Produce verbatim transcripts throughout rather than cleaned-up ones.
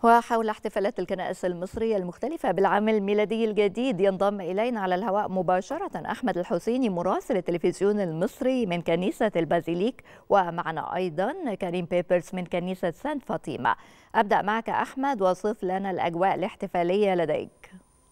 وحول احتفالات الكنائس المصرية المختلفة بالعام الميلادي الجديد ينضم إلينا على الهواء مباشرة أحمد الحسيني مراسل التلفزيون المصري من كنيسة البازيليك، ومعنا أيضا كريم بيبرس من كنيسة سانت فاطمة. أبدأ معك أحمد، وصف لنا الأجواء الاحتفالية لديك.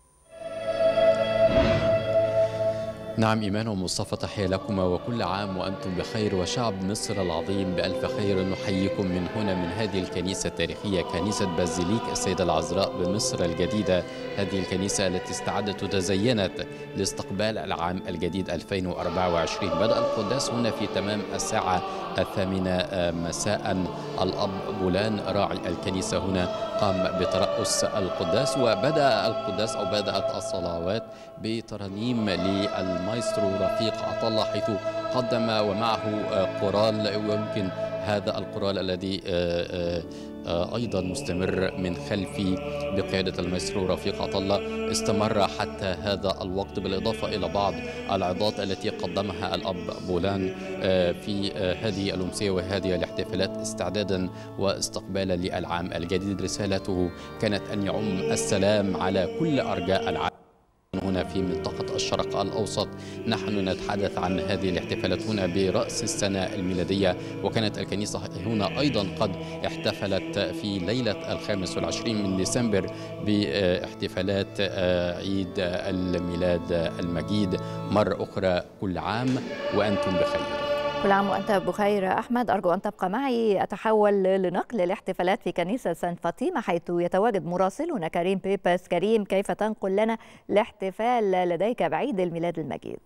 نعم إيمان ومصطفى، تحية لكما وكل عام وأنتم بخير، وشعب مصر العظيم بألف خير. نحييكم من هنا من هذه الكنيسة التاريخية، كنيسة بازيليك السيدة العذراء بمصر الجديدة. هذه الكنيسة التي استعدت وتزينت لاستقبال العام الجديد ألفين وأربعة وعشرين. بدأ القداس هنا في تمام الساعة الثامنة مساء. الأب بولان راعي الكنيسة هنا قام بترأس القداس، وبدأ القداس أو بدأت الصلوات بترانيم للمايسترو رفيق عطلة، حيث قدم ومعه قرال، ويمكن هذا القرال الذي أيضا مستمر من خلفي بقيادة المايسترو رفيق عطلة استمر حتى هذا الوقت، بالإضافة إلى بعض العظات التي قدمها الأب بولان في هذه الأمسية وهذه الاحتفالات استعدادا واستقبالا للعام الجديد. رسالته كانت أن يعم السلام على كل أرجاء العالم. هنا في منطقة الشرق الأوسط نحن نتحدث عن هذه الاحتفالات هنا برأس السنة الميلادية، وكانت الكنيسة هنا أيضا قد احتفلت في ليلة الخامس والعشرين من ديسمبر باحتفالات عيد الميلاد المجيد. مرة أخرى كل عام وأنتم بخير. كل عام وأنت بخير أحمد. أرجو أن تبقى معي. أتحول لنقل الاحتفالات في كنيسة سانت فاطمة، حيث يتواجد مراسلنا كريم بيبرس. كريم، كيف تنقل لنا الاحتفال لديك بعيد الميلاد المجيد؟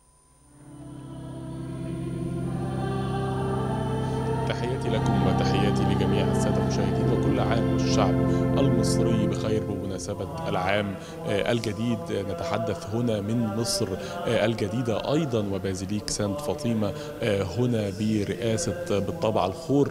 تحياتي لكم وتحياتي لجميع السادة المشاهدين، وكل عام والشعب المصري بخير بمناسبة العام الجديد. نتحدث هنا من مصر الجديدة أيضا وبازيليك سانت فاطمة، هنا برئاسة بالطبع الخور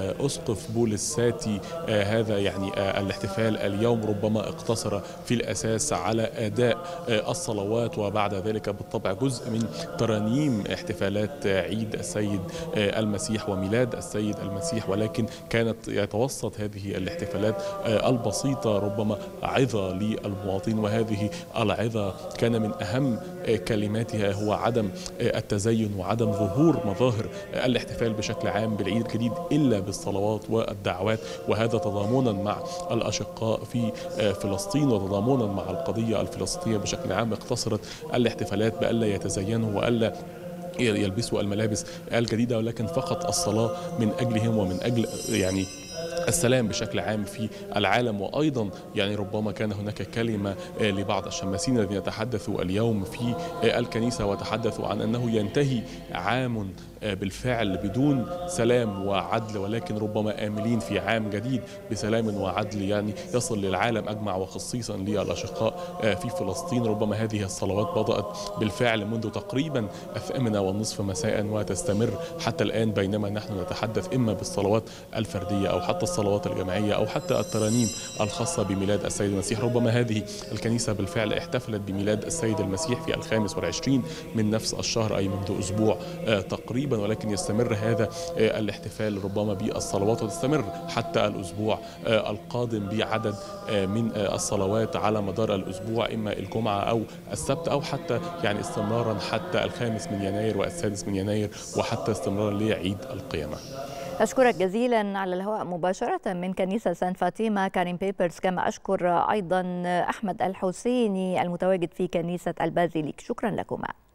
أسقف بولس ساتي. هذا يعني الاحتفال اليوم ربما اقتصر في الأساس على أداء الصلوات، وبعد ذلك بالطبع جزء من ترانيم احتفالات عيد السيد المسيح وميلاد السيد المسيح، ولكن كانت يتوسط هذه الاحتفالات البسيطة ربما عظة للمواطنين، وهذه العظة كان من أهم كلماتها هو عدم التزين وعدم ظهور مظاهر الاحتفال بشكل عام بالعيد الجديد إلا بالصلوات والدعوات، وهذا تضامنا مع الأشقاء في فلسطين وتضامنا مع القضية الفلسطينية بشكل عام. اقتصرت الاحتفالات بألا يتزينوا وألا يلبسوا الملابس الجديدة، ولكن فقط الصلاة من أجلهم ومن أجل يعني السلام بشكل عام في العالم. وأيضا يعني ربما كان هناك كلمة لبعض الشماسين الذين تحدثوا اليوم في الكنيسة وتحدثوا عن أنه ينتهي عام بالفعل بدون سلام وعدل، ولكن ربما آملين في عام جديد بسلام وعدل يعني يصل للعالم أجمع وخصيصا للأشقاء في فلسطين. ربما هذه الصلوات بدأت بالفعل منذ تقريبا الثامنة والنصف مساء وتستمر حتى الآن، بينما نحن نتحدث إما بالصلوات الفردية أو حتى الصلوات الجماعية أو حتى الترانيم الخاصة بميلاد السيد المسيح. ربما هذه الكنيسة بالفعل احتفلت بميلاد السيد المسيح في الخامس والعشرين من نفس الشهر، أي منذ أسبوع تقريبا، ولكن يستمر هذا الاحتفال ربما بالصلوات وتستمر حتى الأسبوع القادم بعدد من الصلوات على مدار الأسبوع، إما الجمعة أو السبت أو حتى يعني استمرارا حتى الخامس من يناير والسادس من يناير وحتى استمرارا لعيد القيامة. أشكرك جزيلا. على الهواء مباشرة من كنيسة سانت فاطمة كريم بيبرس، كما أشكر أيضا أحمد الحسيني المتواجد في كنيسة البازيليك. شكرا لكما.